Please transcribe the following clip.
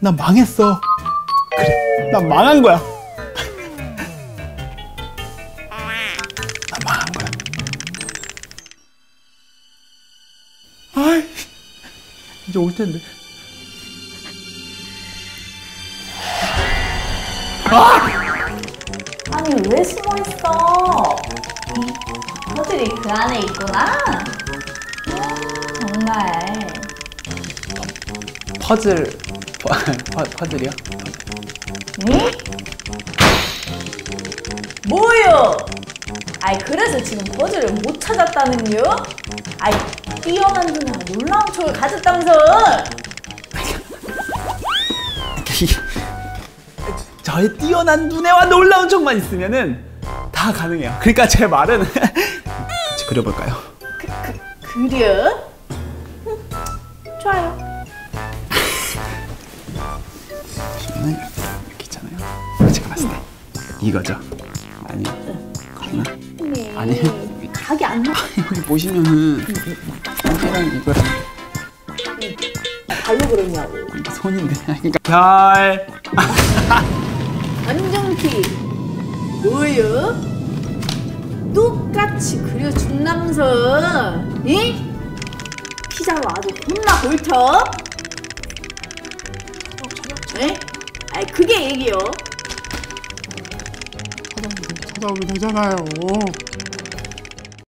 난 망했어. 그래, 난 망한 거야. 난 망한 거야. 아이, 이제 올 텐데. 아니 왜 숨어있어? 퍼즐이 그 안에 있구나? 정말 퍼즐이요? 응? 뭐요? 아이 그래서 지금 퍼즐을 못 찾았다는요? 아이 뛰어난 누나가 놀라운 촉을 가졌다면서. 저의 뛰어난 두뇌와 놀라운 촉만 있으면은 다 가능해요. 그러니까 제 말은 그려볼까요? 그려? 좋아요. 보시면은 이렇게 있잖아요. 제가 봤을 때 이거죠? 아니요? 아니요? 네. 아니에요? 각이 안 나. 여기 보시면은 여기랑 이거랑 발로 그렸냐고. 이게 손인데. 그러니까 별. 안정티 뭐요? 똑같이 그려준다면서. 응? 피자로 아주 겁나 골터. 에? 아이 그게 얘기요. 찾아오면 되잖아요.